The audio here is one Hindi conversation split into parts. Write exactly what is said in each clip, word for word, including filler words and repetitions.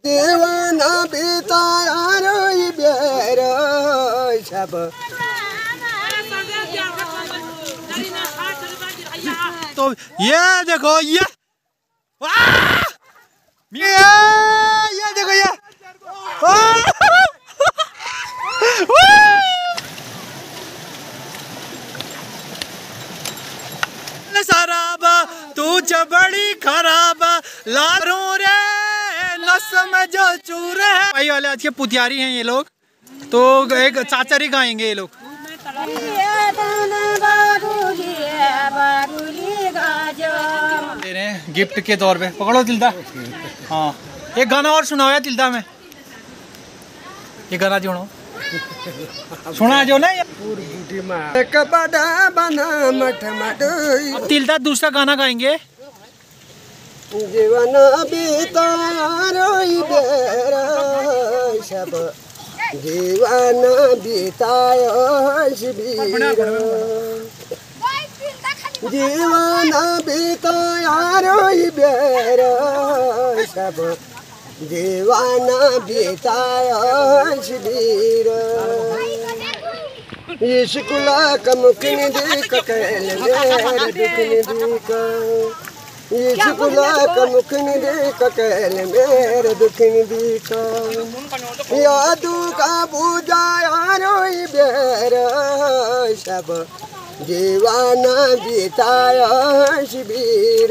दीवाना बिताया रोई बेरो सब। तो ये देखो ये ये ये देखो ये शराबा तू चबड़ी खराब लारू रे नस में जो चूर है। भाई वाले आज के पुतियारी हैं ये लोग, तो एक चाचरी गाएंगे ये लोग। दे रहे हैं गिफ्ट के तौर पे, पकड़ो तिलदा। हाँ एक गाना और सुनाओ यार तिलदा में, ये गाना जोड़ो सुना जो ना एक बड़ा बना मठ मठ। तिलदा दूसरा गाना गाएंगे। जीवन बीताया रोई बेरा सब। जीवन बीताया शिविर। जीवन बीताया रोई बेरा सब। जीवन बीताया शिविर। इश्कुला कमुखन देख कैल मेरे दुखन दिका। इश्कुला कमुखन देख कैल मेरे दुखन दिका। यादू का बुझाया रोई बेरा सब। जीवन बीताया शिविर।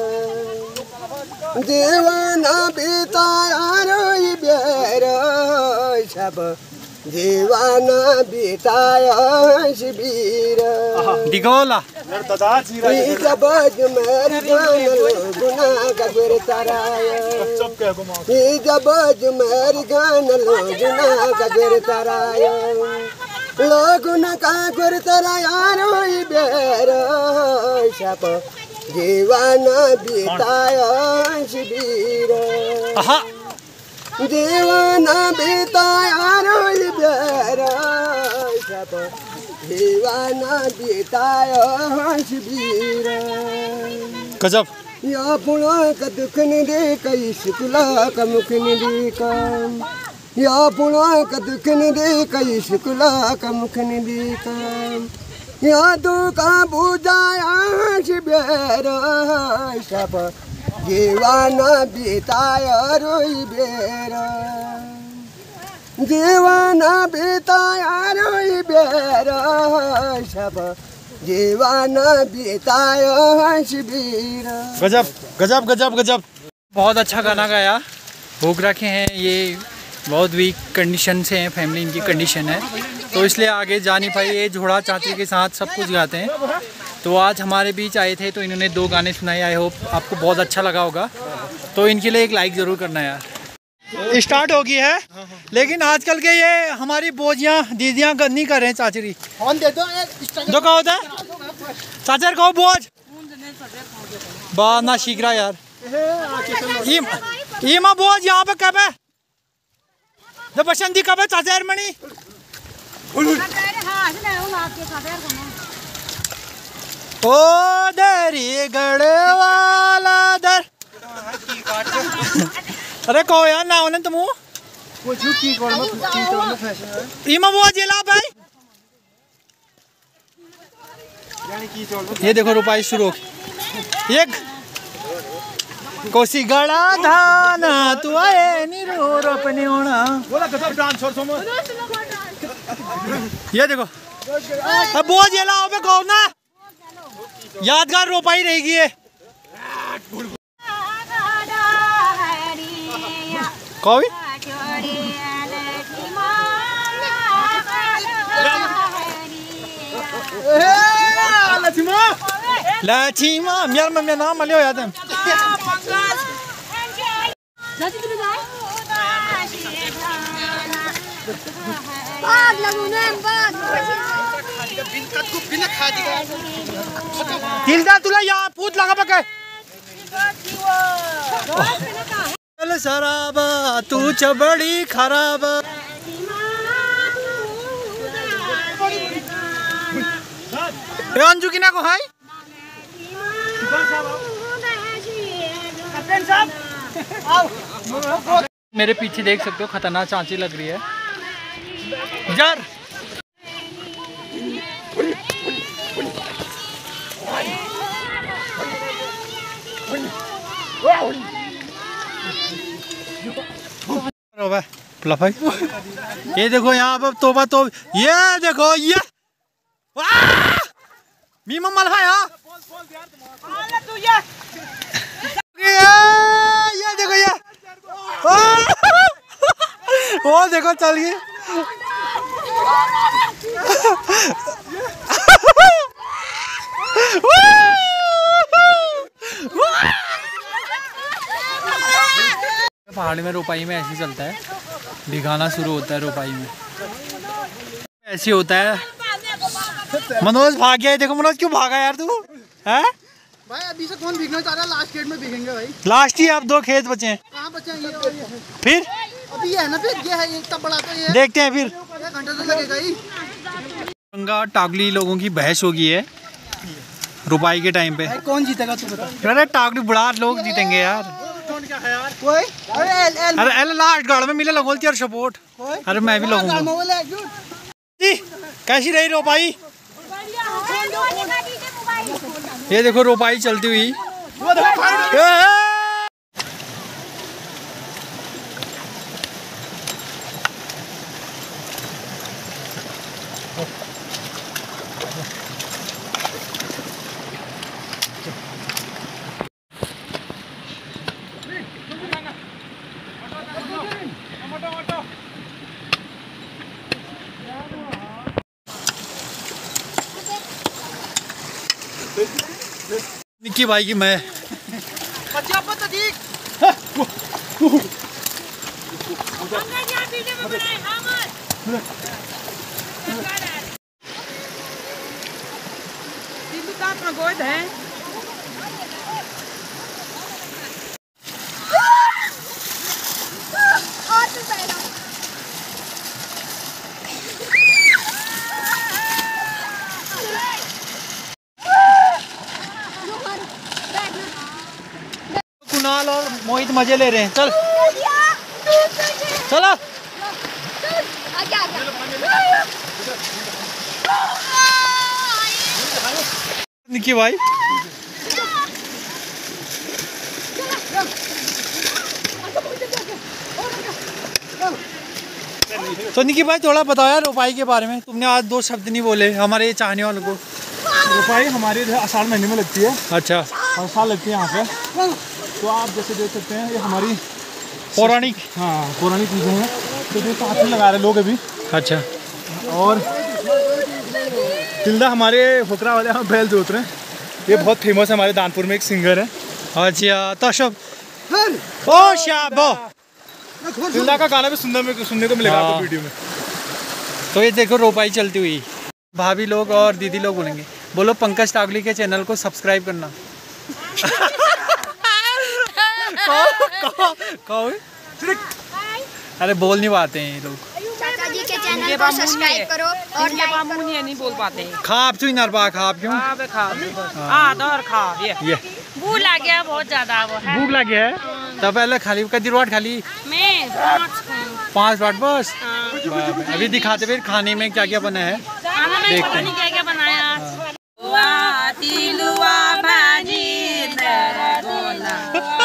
जीवन बीताया रोई बेरा सब। जीवन बीताया शिविर। दिगोला जब जुमेर गान गुना कबर तराया। जब जुमेर गान गुना कबर तराया। लोगुन का गुर तराया रोई बेरा सब। जीवन बीताया शिविर। जीवन बीताया रोई बेरा सब। जीवन बीताया शिविर। गजब। या पुणा का दुख निधि कई शुक्ला का मुख निधि का। या पुणा का दुख निधि कई शुक्ला का मुख निधि का। या दुखा बुझाया शिविर सब। जीवन बीताया रोई बेरा। जीवन बीताया रोई बेरा सब। जीवन बीताया शिविर। गजब गजब गजब गजब। बहुत अच्छा गाना गाया। भूख रखे हैं, ये बहुत वीक कंडीशन से हैं, फैमिली इनकी कंडीशन है तो इसलिए आगे जा नहीं पाई। ये झोड़ा चाची के साथ सब कुछ गाते हैं। तो आज हमारे बीच आए थे तो इन्होंने दो गाने सुनाए। आई होप आपको बहुत अच्छा लगा होगा, तो इनके लिए एक लाइक ज़रूर करना यार। स्टार्ट हो गई है, लेकिन आजकल के ये हमारी बोझियाँ दीदियाँ नहीं कर रहे हैं चाचरी। जो कहा होता है चाचर कहो बोझ बात ना सीख रहा यार। ईमा बोझ यहाँ पे कब है जब बसंती कब है चाचर मणि। ओ दरी गढ़ वाला दर। अरे कहो यार ना होने तुम ईमा वो जिला भाई। ये देखो रुपाई शुरू एक कोसी गड़ा धाना तू आए निरो अपने होना। ये देखो अब वो जिला हो कहो ना, यादगार रोपाई रहेगी ये। कौन लक्ष्मा मेरा में मेरा नाम लियो याद है। दिलदा तुला यहाँ पूत लगा पके शराबा तू चबड़ी खराब। अंजू की ना को हाय मेरे पीछे देख सकते हो खतरनाक चांची लग रही है यार। भाई ये देखो यहाँ पर तोबा तो ये देखो ये मीमा मलहा यहाँ ये देखो ये वो देखो चल गई। पहाड़ी में रोपाई में ऐसे चलता है, भिगाना शुरू होता है रोपाई में ऐसे होता है। मनोज भाग गया है, देखो मनोज क्यों भागा यार तू है भाई? अभी से कौन भीगना चाह रहा है? लास्ट खेत में भीगेंगे भाई। लास्ट ही अब दो खेत बचे हैं। कहाँ बचे हैं? ये और ये है। फिर अभी ये है ना, फिर ये है इतना बड़ा तो ये है। देखते हैं फिर एक घंटा तो लगेगा ही। गंगा टागली लोगों की बहस हो गई है रुपाई के टाइम पे। कौन जीतेगा तू बता? अरे टागली बुढ़ा लोग जीतेंगे यार। कोई अरे अरे लास्ट गाड़ में मिले लगोलती और सपोर्ट। अरे मैं भी लगूंगा। कैसी रही रोपाई? ये देखो रोपाई चलती हुई। निक्की भाई की मैं कुणाल और मोहित मजे ले रहे हैं। चल चलो निक्की भाई तो निक्की भाई थोड़ा बताओ यार रोपाई के बारे में। तुमने आज दो शब्द नहीं बोले हमारे चाहने वालों को। रोपाई हमारे आषाढ़ महीने में लगती है। अच्छा हर साल लगती है यहाँ पे। तो आप जैसे देख सकते हैं ये हमारी पौराणिक हाँ पौराणिक चीज़ें हैं। तो जो साथ में लगा रहे लोग अभी। अच्छा और तिल्दा हमारे फुकरा वाले यहाँ बैल जोत रहे हैं। ये बहुत फेमस है हमारे दानपुर में, एक सिंगर है। अच्छा तो शब ओ शाबो तिल्दा का गाना भी सुनने में सुनने को मिलेगा आपको वीडियो में। तो ये देखो रोपाई चलती हुई। भाभी लोग और दीदी लोग बोलेंगे बोलो पंकज टागली के चैनल को सब्सक्राइब करना। कौन? अरे बोल नहीं पाते हैं ये लोग। चाचा जी के चैनल को सब्सक्राइब करो और लाइक करो। नहीं बोल पाते हैं। खाप चुई नरबा खाप क्यों? खा खा हाँ दौर खा ये ये भूख लग गया बहुत ज्यादा वो है। भूख लगी है तो पहले खाली कदी रोट खाली मैं पाँच पाँच रोट बस। अभी दिखाते फिर खाने में क्या क्या बना है खाना में देखते पता हैं। नहीं क्या क्या बनाया। तिलुआ भाजी दरगोला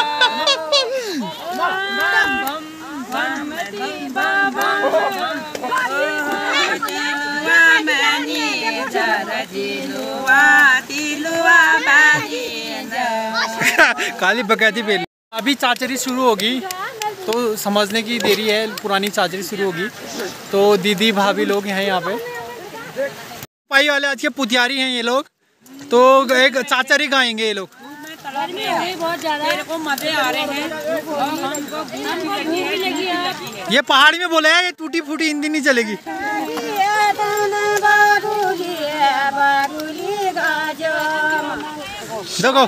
काली बकैती पे अभी चाचरी शुरू होगी तो समझने की देरी है। पुरानी चाचरी शुरू होगी तो दीदी भाभी लोग हैं यहाँ पे। पाई वाले आज के पुतियारी हैं ये लोग। तो एक चाचरी गाएंगे ये लोग। बहुत ज्यादा मेरे को मजे आ रहे हैं। ये पहाड़ी में बोले है, ये टूटी फूटी हिंदी नहीं चलेगी। देखो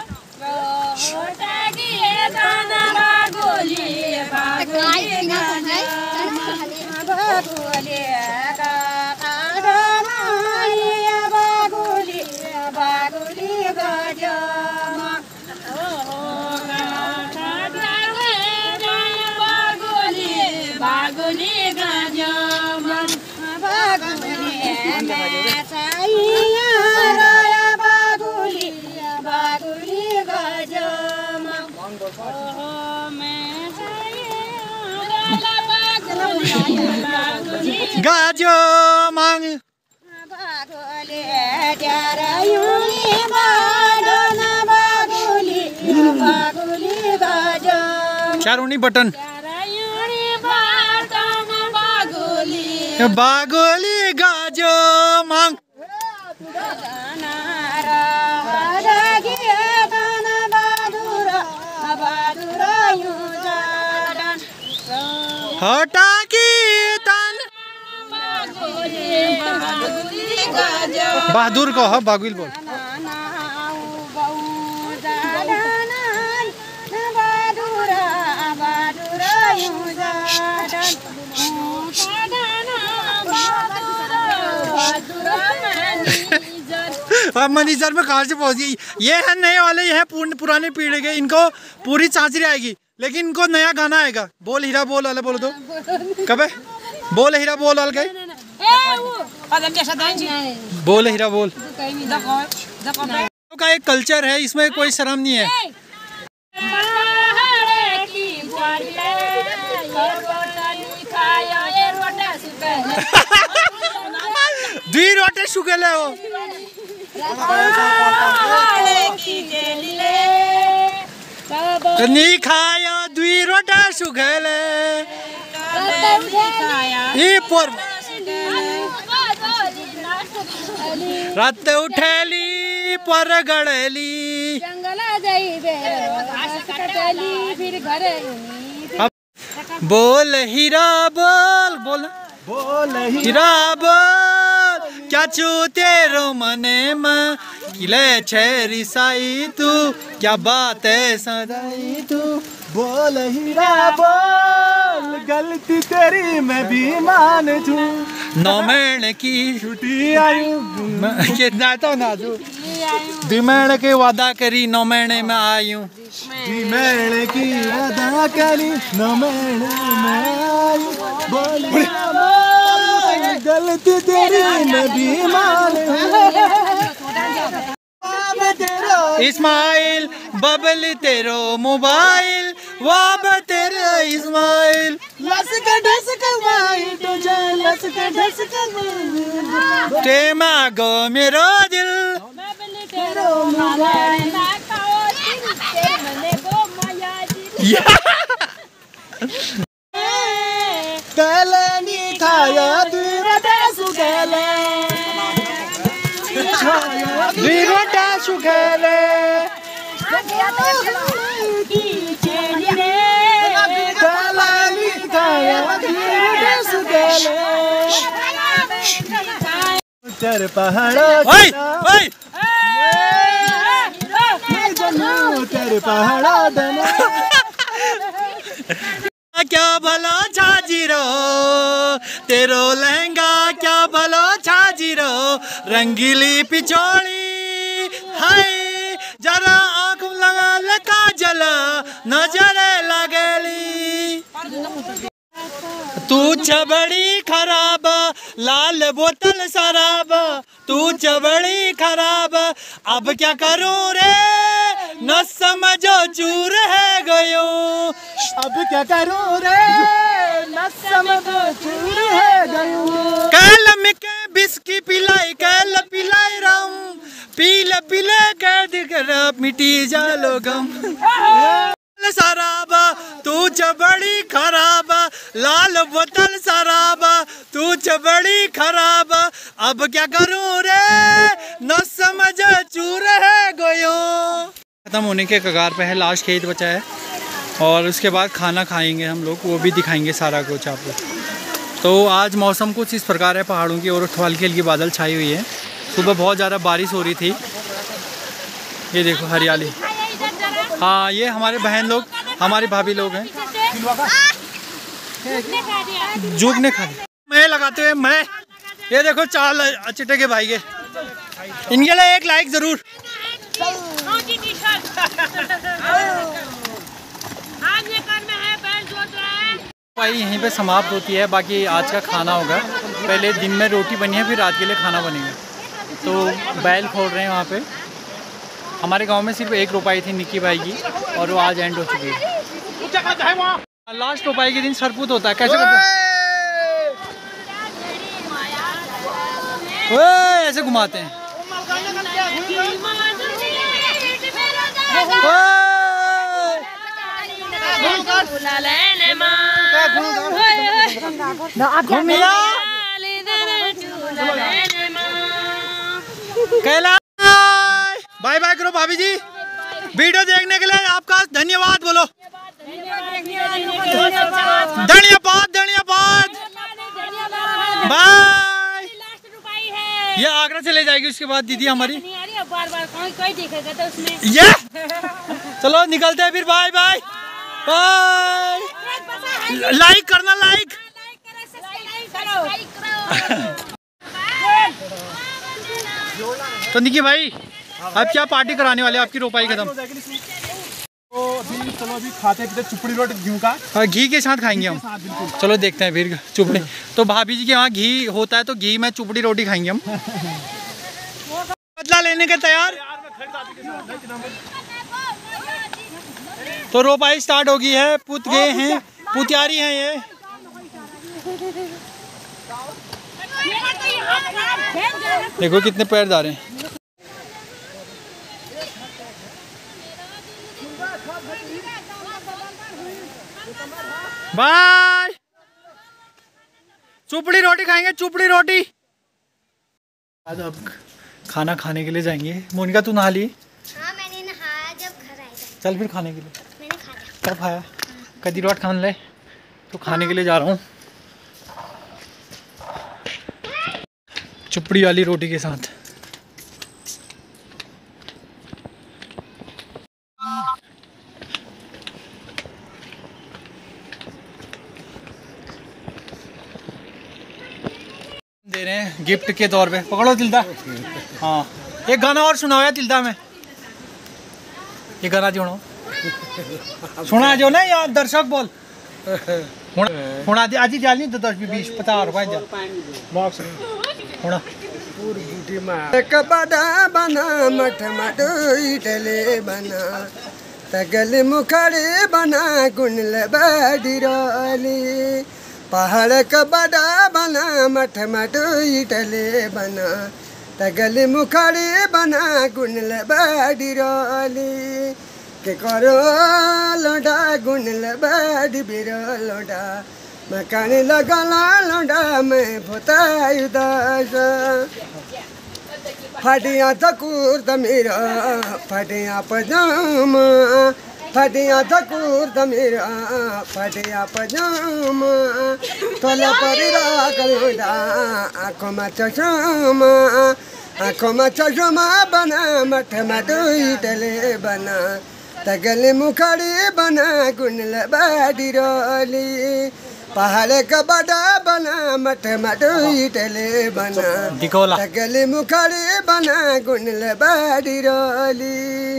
बागुली गजमन बागुली में साइया राया बागुली बागुली गजमन ओ मैं साइया बागुली बागुली गजमन बागुली त्यारायुनी बाडन बागुली बागुली गजमन चारोनी बटन बागुली गजमन हटा की तन बहादुर को हो बागुल बोल अब मनीजर में कहाँ से पहुँच गई। ये है नए वाले, ये है पुराने पीढ़ी के, इनको पूरी चांचरी आएगी लेकिन इनको नया गाना आएगा। बोल हीरा बोल वाले बोलो तो कबे बोल हीरा बोल वाले गए बोल हीरा बोल का एक कल्चर है, इसमें कोई शर्म नहीं है। दुई रोटे सुखेले हो नहीं खाया दुई रोटा सुखेले रात उठेली पर गड़ेली बोल हीरा बोल बोल बोल हीरा बोल क्या चू तेरो मने में किले छेरी साई तू क्या बात है सदाई तू बोल हीरा बोल गलती तेरी मैं भी मान जू नौ महीने की छुट्टी आई कितना तो ना जू दो महीने के वादा करी नौ महीने में आई हूँ महीने की वादा करी नौ महीने में आई बोल गलती तेरी मैं भी मान इस्माइल बबल तेरो मोबाइल वाब तेरा इस्माइल लसका ढसका माई तुझे लसका ढसका माई टेमा गो मेरो दिल तेरो मोबाइल कले नी खाया दुई रोटा सुखेले दुई रोटा सुखेले तेरे पहाड़ों ओए ओए तेरे पहाड़ों क्या भला छाजीरो तेरो लहंगा क्या भला छाजीरो रंगीली पिछोड़ी हाय जरा आँख लगा लगा जला नजरे लगेली तू चबड़ी खराब लाल बोतल शराब तू चबड़ी खराब अब क्या करूं रे न समझो चूर है गयो अब क्या करूं रे न समझो चूर है गयो कल मिके बिस्की पिलाई कल पिलाई राम पीले पीले कर दिख मिटी जालो गम शराब तू चबड़ी खराब लाल बोतल शराब तू चबड़ी खराब अब क्या करूं रे न समझ चूर है गयो। खत्म होने के कगार पे है, लास्ट खेत बचा है और उसके बाद खाना खाएंगे हम लोग, वो भी दिखाएंगे सारा कुछ आपको। तो आज मौसम कुछ इस प्रकार है पहाड़ों की और हल्की हल्की बादल छाई हुई है। सुबह बहुत ज़्यादा बारिश हो रही थी, ये देखो हरियाली। हाँ ये हमारे बहन लोग हमारी भाभी लोग हैं, जुगने खा मैं लगाते हुए मैं ये देखो चाल चिट्टे के भाई के, इनके लिए एक लाइक जरूर। भाई यहीं पे समाप्त होती है। बाकी आज का खाना होगा, पहले दिन में रोटी बनी है, फिर रात के लिए खाना बनेगा। तो बैल खोल रहे हैं वहाँ पे। हमारे गांव में सिर्फ एक रोपाई थी निक्की भाई की, और वो आज एंड हो चुकी है। लास्ट रोपाई के दिन सरपुत होता है। कैसे करते हैं? ओए, ऐसे घुमाते हैं। बाय बाय करो भाभी जी। वीडियो देखने के लिए आपका धन्यवाद बोलो। धन्यवाद धन्यवाद बाय। ये आगरा चले जाएगी, उसके बाद दीदी हमारी बार बार कोई देखेगा तो उसमें ये चलो निकलते हैं फिर। Bye bye bye. लाइक करना, लाइक तो निकी भाई अब क्या पार्टी कराने वाले आपकी रोपाई खत्म? तो अभी चलो अभी खाते पीते चुपड़ी रोटी घी का। हाँ, घी के साथ खाएंगे हम। चलो देखते हैं फिर चुपड़ी। तो भाभी जी के यहाँ घी होता है, तो घी में चुपड़ी रोटी खाएंगे हम। बदला लेने के तैयार। तो रोपाई स्टार्ट हो गई है। पुत गए हैं, पुतियारी हैं ये। देखो कितने पैरदार हैं। बाय। चुपड़ी रोटी खाएंगे, चुपड़ी रोटी। आज अब खाना खाने के लिए जाएंगे। मोनिका तू नहा ली? हाँ मैंने नहाया जब घर आया। चल फिर खाने के लिए। मैंने खाया। कब खाया? कदी रोट खाने ले। तो खाने के लिए जा रहा हूँ चुपड़ी वाली रोटी के साथ। दे रहे हैं गिफ्ट के तौर पे। पकड़ो तिलदा। हाँ, एक गाना और सुनाओ यार तिलदा में। ये गाना जोड़ो सुना जो ना यार दर्शक बोल। आज आज जाल नहीं तो दस बीस पचास रुपए जा बॉक्स होना। एक बड़ा बना मठ मठ इटले बना तगल मुखड़े बना गुनल बडिरोली। पहाड़ का बड़ा बना मठ मठ इटले बना तगल मुखड़े बना गुनल बडिरोली। के करो लोडा गुनल बड़ी बिरो लोडा मकान लगला लोडा में भोतायु दास। फटिया थकूर तमीरा फटिया पजामा फटिया थकूर तमीरा फटिया पजामा तोला परिरा कलोडा आँखों में चश्मा आँखों में चश्मा बना मठ मठ इटले बना तगल मुखड़ी बना गुनल बडिरोली। पहाड़ का बड़ा बना मठ मठ इटले बना तगल मुखड़ी बना गुनल बडिरोली।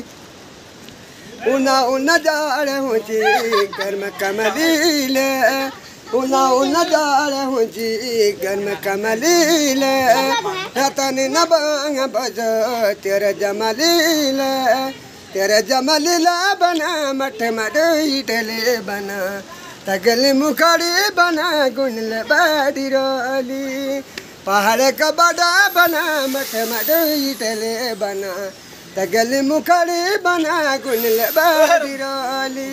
उना उना जाड़ हुची गर्म कमलीले उना उना जाड़ हुची गर्म कमलीले रतन न बांग बजो तेरे जमलीले तेरे जमलीला बना मठ मठ इटले बना तगल मुखड़ी बना गुनल बडिरोली। पहाड़ का बड़ा बना मठ मठ इटले बना तगल मुखड़ी बना गुनल बडिरोली।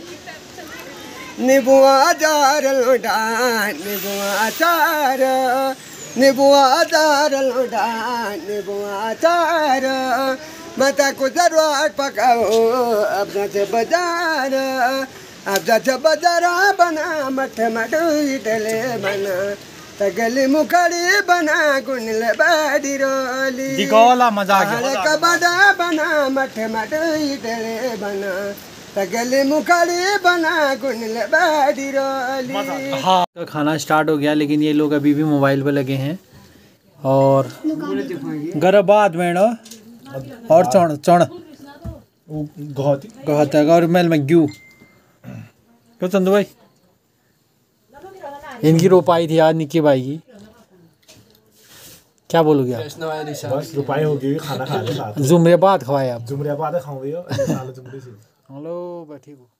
निबुआ जार लोडा निबुआ चार निबुआ जार लोडा निबुआ चार माता को दरवार पकाओ अब से बाजार अब से बाजार बना मठ मठ इटले बना तगल मुखड़ी बना गुनल बडिरोली। दिगोला मजा आ गया। का बड़ा बना मठ मठ इटले बना तगल मुखड़ी बना गुनल बडिरोली। हाँ, तो खाना स्टार्ट हो गया, लेकिन ये लोग अभी भी मोबाइल पे लगे हैं। और गरबाद में और चौड़ चौड़ गहत और मेल में ग्यू क्यों चंदू भाई इनकी रोपाई थी आज निक्की भाई की। क्या बोलोगे आप? बस रुपाई होगी, खाना खा ले साथ। जुमरे बाद खवाए आप? जुमरे बाद खाऊंगे। हेलो बैठी को